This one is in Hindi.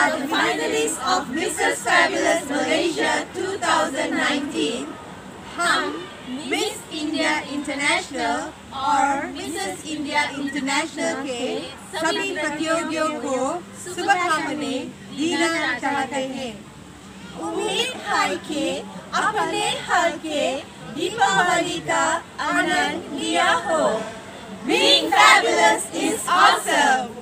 are the finalists of Mrs. Fabulous Malaysia 2019. हम Miss India International और Mrs. India International के सभी प्रतियोगियों को शुभकामनाएं देना चाहते हैं। उम्मीद है कि अपने हाल के दीपावली का आनंद लिया हो। Being fabulous is awesome!